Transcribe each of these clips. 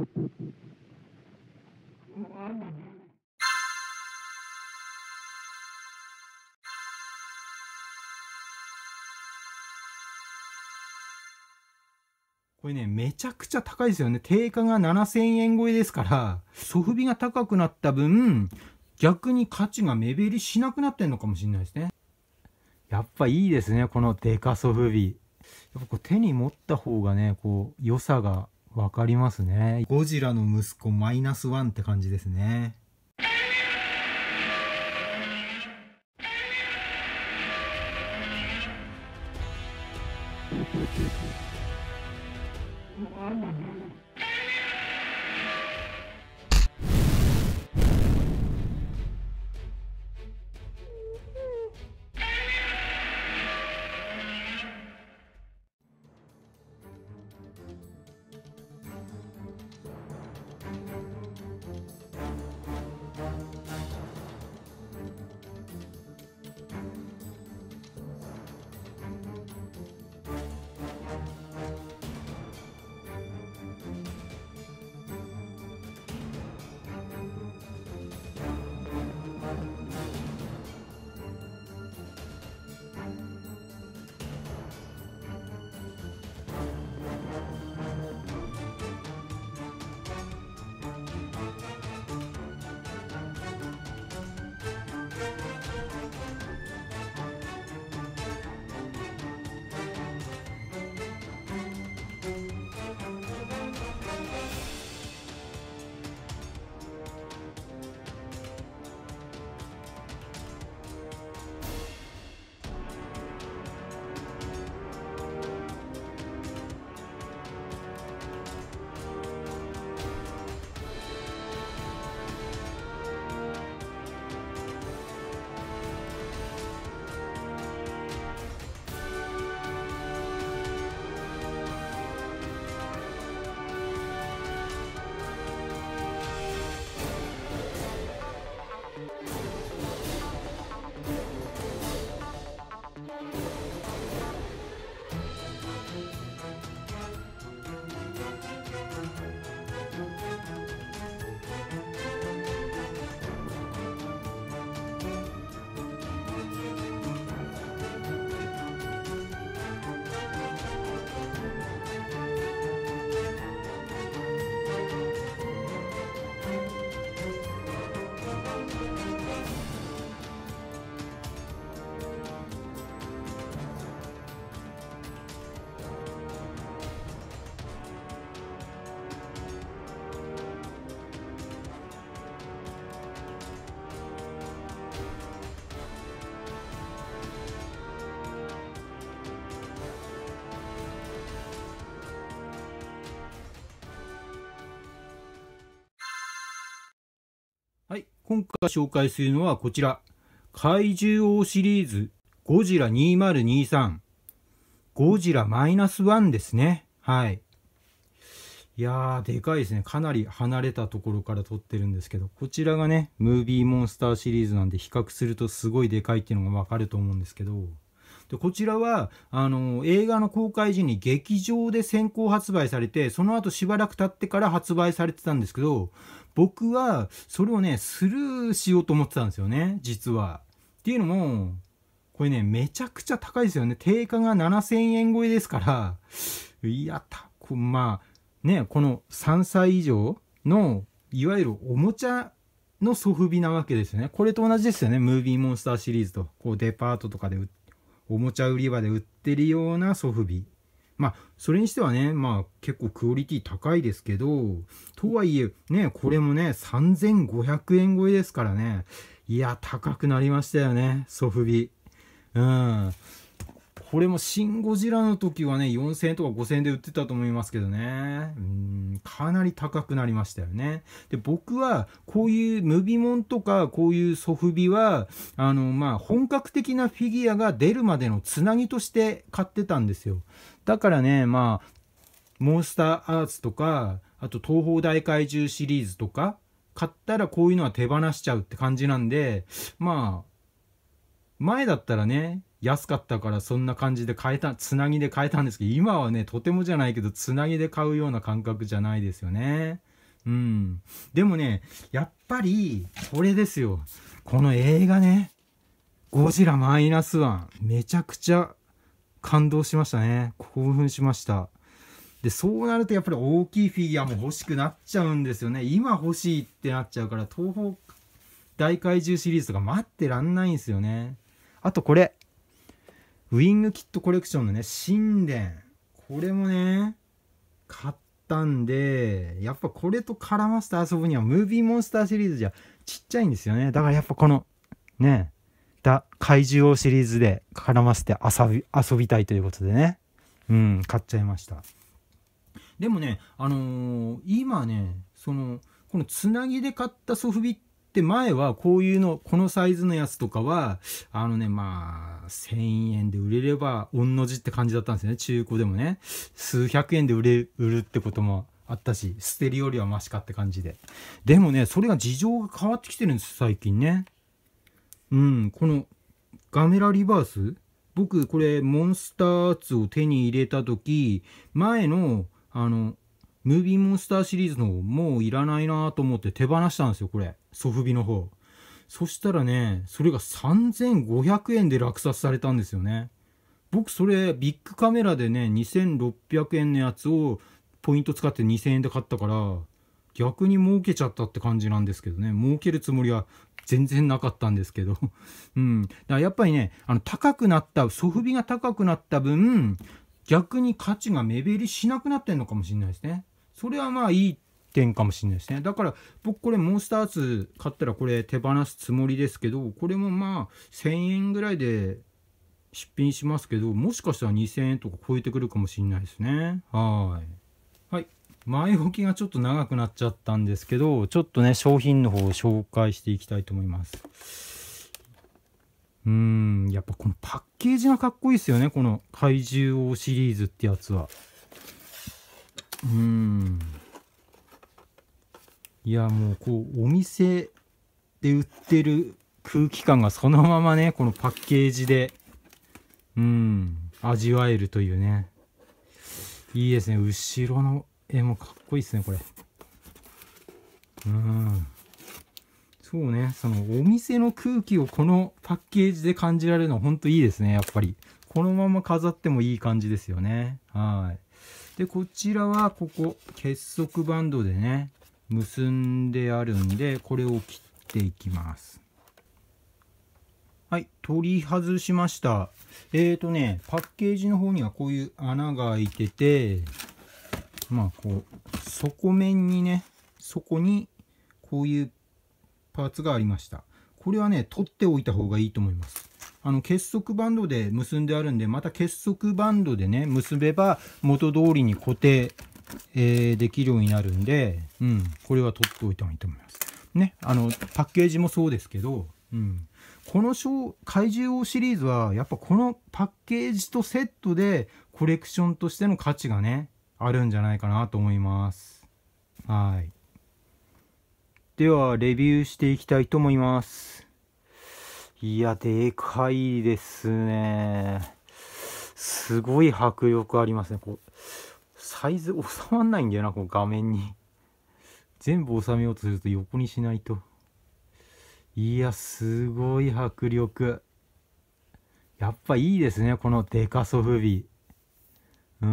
これね、めちゃくちゃ高いですよね。定価が7000円超えですから、ソフビが高くなった分、逆に価値が目減りしなくなってんのかもしれないですね。やっぱいいですね、このデカソフビ。やっぱこう手に持った方がね、こう、良さがわかりますね。ゴジラの息子マイナスワンって感じですね。はい、今回紹介するのはこちら。怪獣王シリーズゴジラ2023。ゴジラマイナスワンですね。はい。いやー、でかいですね。かなり離れたところから撮ってるんですけど、こちらがね、ムービーモンスターシリーズなんで比較するとすごいでかいっていうのがわかると思うんですけど、でこちらは映画の公開時に劇場で先行発売されて、その後しばらく経ってから発売されてたんですけど、僕はそれをねスルーしようと思ってたんですよね、実は。っていうのもこれねめちゃくちゃ高いですよね。定価が7000円超えですから、いやまあね、この3歳以上のいわゆるおもちゃのソフビなわけですよね。これと同じですよね、ムービーモンスターシリーズと。こうデパートとかでおもちゃ売り場で売ってるようなソフビ。まあそれにしてはね、まあ結構クオリティ高いですけど、とはいえね、これもね3500円超えですからね。いや高くなりましたよね、ソフビ。これもシン・ゴジラの時はね4000円とか5000円で売ってたと思いますけどね。かなり高くなりましたよね。で僕はこういうムビモンとかこういうソフビはまあ本格的なフィギュアが出るまでのつなぎとして買ってたんですよ。だからね、まあモンスターアーツとか、あと東宝大怪獣シリーズとか買ったらこういうのは手放しちゃうって感じなんで、まあ前だったらね安かったからそんな感じで買えた、つなぎで買えたんですけど、今はねとてもじゃないけどつなぎで買うような感覚じゃないですよね。 でもね、やっぱり、これですよ。この映画ね、ゴジラマイナスワン、めちゃくちゃ感動しましたね。興奮しました。で、そうなるとやっぱり大きいフィギュアも欲しくなっちゃうんですよね。今欲しいってなっちゃうから、東宝大怪獣シリーズとか待ってらんないんですよね。あとこれ、ウィングキットコレクションのね、神殿。これもね、買ったんで、やっぱこれと絡ませて遊ぶには、ムービーモンスターシリーズじゃちっちゃいんですよね。だからやっぱこの、ね、怪獣王シリーズで絡ませて遊びたいということでね。買っちゃいました。でもね、今ね、このつなぎで買ったソフビって前はこういうの、このサイズのやつとかは、まあ、1000円で売れれば、御の字って感じだったんですよね。中古でもね。数百円で売るってこともあったし、捨てるよりはマシかって感じで。でもね、それが事情が変わってきてるんです、最近ね。このガメラリバース、僕これモンスター2を手に入れた時、前のムービーモンスターシリーズのもういらないなと思って手放したんですよ、これソフビの方。そしたらね、それが3500円で落札されたんですよね。僕それビッグカメラでね、2600円のやつをポイント使って2000円で買ったから、逆に儲けちゃったって感じなんですけどね。儲けるつもりは全然なかったんですけど。だからやっぱりね、高くなった、ソフビが高くなった分、逆に価値が目減りしなくなってんのかもしれないですね。それはまあいい点かもしれないですね。だから僕これモンスター2買ったらこれ手放すつもりですけど、これもまあ1000円ぐらいで出品しますけど、もしかしたら2000円とか超えてくるかもしれないですね。はい。前置きがちょっと長くなっちゃったんですけど、ちょっとね、商品の方を紹介していきたいと思います。やっぱこのパッケージがかっこいいですよね、この怪獣王シリーズってやつは。いや、もうこう、お店で売ってる空気感がそのままね、このパッケージで、味わえるというね。いいですね、後ろの絵もかっこいいですね、これ。そうね、そのお店の空気をこのパッケージで感じられるのは本当いいですね、やっぱり。このまま飾ってもいい感じですよね。はい。で、こちらはここ、結束バンドでね、結んであるんで、これを切っていきます。はい、取り外しました。パッケージの方にはこういう穴が開いてて、まあこう、底面にね、底にこういうパーツがありました。これはね、取っておいた方がいいと思います。結束バンドで結んであるんで、また結束バンドでね、結べば元通りに固定、できるようになるんで、これは取っておいた方がいいと思います。ね、パッケージもそうですけど、この怪獣王シリーズは、やっぱこのパッケージとセットでコレクションとしての価値がね、あるんじゃないかなと思います。はい。では、レビューしていきたいと思います。いや、でかいですね。すごい迫力ありますね。こうサイズ収まんないんだよな、この画面に。全部収めようとすると横にしないと。いや、すごい迫力。やっぱいいですね、このデカソフビ。で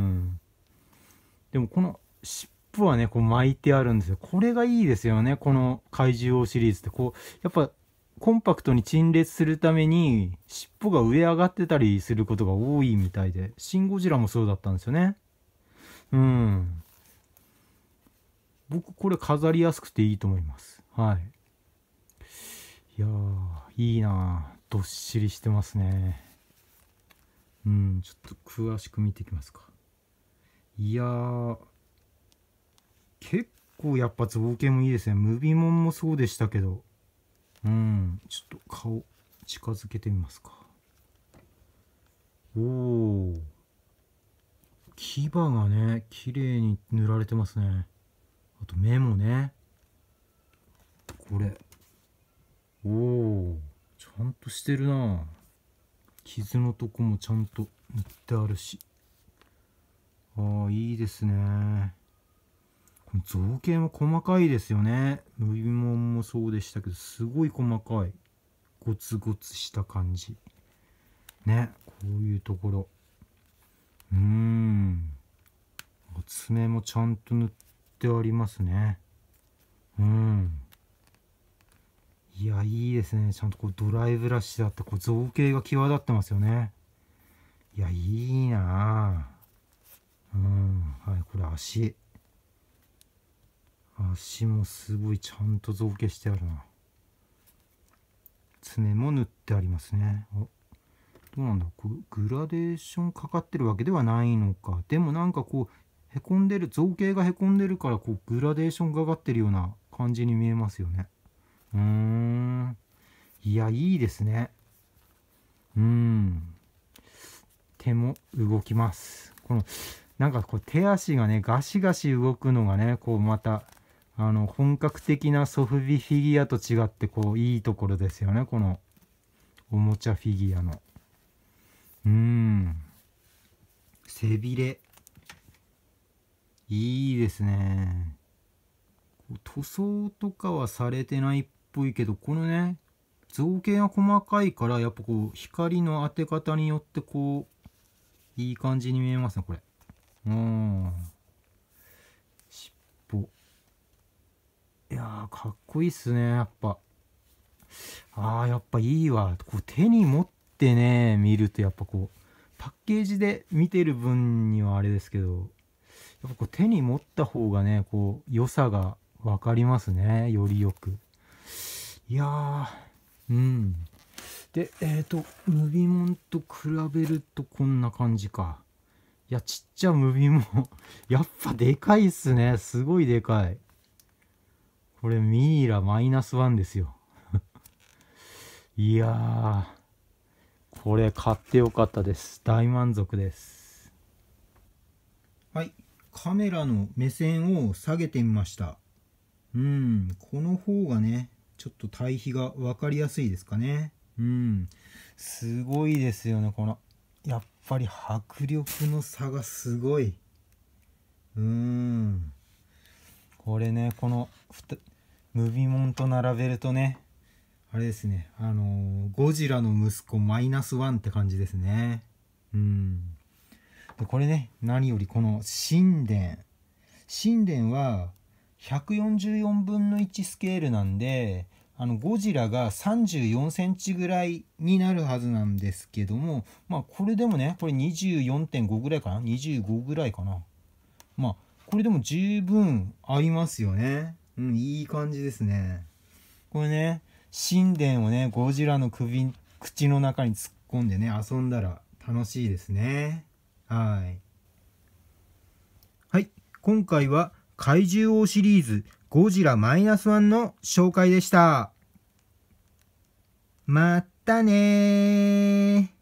もこの尻尾はね、こう巻いてあるんですよ。これがいいですよね、この怪獣王シリーズって。こう、やっぱコンパクトに陳列するために尻尾が上上がってたりすることが多いみたいで、シン・ゴジラもそうだったんですよね。僕これ飾りやすくていいと思います。はい。いやー、いいなー。どっしりしてますね。ちょっと詳しく見ていきますか。いやー、結構やっぱ造形もいいですね。ムビモンもそうでしたけど。ちょっと顔近づけてみますか。おー。牙がね、綺麗に塗られてますね。あと目もね。これ。おお、ちゃんとしてるな。傷のとこもちゃんと塗ってあるし。ああ、いいですね。この造形も細かいですよね。ムビモンもそうでしたけど、すごい細かい。ゴツゴツした感じ。ね、こういうところ。爪もちゃんと塗ってありますね。いや、いいですね。ちゃんとこうドライブラシだってこう造形が際立ってますよね。いや、いいなぁ。はい、これ足。足もすごいちゃんと造形してあるな。爪も塗ってありますね。どうなんだ、こうグラデーションかかってるわけではないのか。でもなんかこうへこんでる、造形がへこんでるからこうグラデーションがかかってるような感じに見えますよね。いや、いいですね。手も動きます。このなんかこう手足がねガシガシ動くのがね、こうまた本格的なソフビフィギュアと違ってこういいところですよね、このおもちゃフィギュアの。背びれいいですね。塗装とかはされてないっぽいけど、このね造形が細かいからやっぱこう光の当て方によってこういい感じに見えますね、これ。尻尾、いやーかっこいいっすね、やっぱ。やっぱいいわ。こう手に持ってね見るとやっぱこうパッケージで見てる分にはあれですけど、やっぱこう手に持った方がねこう良さが分かりますね、よりよく。いやーでムビモンと比べるとこんな感じか。いや、ちっちゃムビモンやっぱでかいっすね。すごいでかい。これミイラ-1ですよいやー、これ買ってよかったです。大満足です。はい、カメラの目線を下げてみました。この方がねちょっと対比が分かりやすいですかね。すごいですよね、このやっぱり迫力の差がすごい。これね、このムビモンと並べるとね、あれですね、ゴジラの息子-1って感じですね。でこれね、何よりこの神殿は144分の1スケールなんで、ゴジラが34センチぐらいになるはずなんですけども、まあこれでもね、これ 24.5 ぐらいかな、25ぐらいかな。まあこれでも十分合いますよね。いい感じですね。これね、神殿をねゴジラの口の中に突っ込んでね遊んだら楽しいですね。はい、今回は怪獣王シリーズゴジラ-1の紹介でした。またねー。